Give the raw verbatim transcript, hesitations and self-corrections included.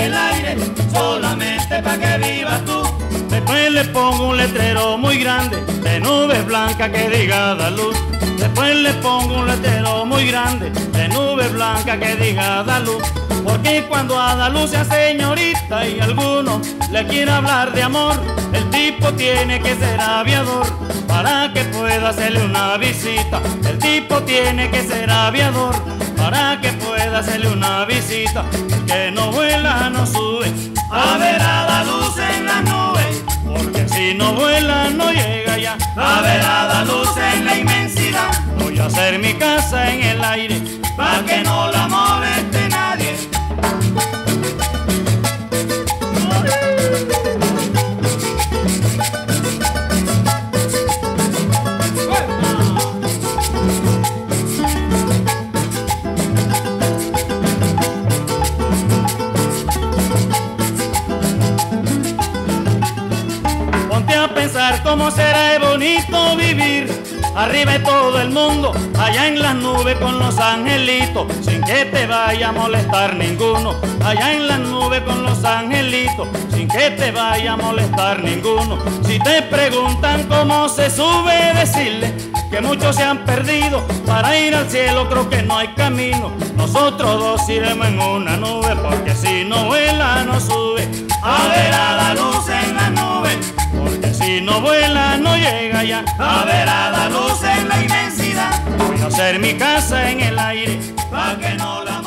el aire, solamente pa' que vivas tú. Después le pongo un letrero muy grande de nubes blancas que diga da luz. Después le pongo un letrero muy grande de nubes blancas que diga da luz. Porque cuando a da luz sea señorita y alguno le quiera hablar de amor, el tipo tiene que ser aviador para que pueda hacerle una visita. El tipo tiene que ser aviador para que pueda hacerle una visita. El que no vuela no sube A ver a la luz en las nubes, porque si no vuela no llega ya. a ver a la luz en la inmensidad, Voy a hacer mi casa en el aire pa' que no la moleste nadie. Ponte a pensar cómo será de bonito vivir arriba de todo el mundo, allá en las nubes con los angelitos, sin que te vaya a molestar ninguno. Allá en las nubes con los angelitos, sin que te vaya a molestar ninguno. Si te preguntan cómo se sube, decirle que muchos se han perdido. Para ir al cielo creo que no hay camino. Nosotros dos iremos en una nube, porque si no vuela no sube. A ver a la luz en las nubes, Porque si no vuela no llega ya. a ver a la luz en la inmensidad, Voy a hacer mi casa en el aire pa' que no la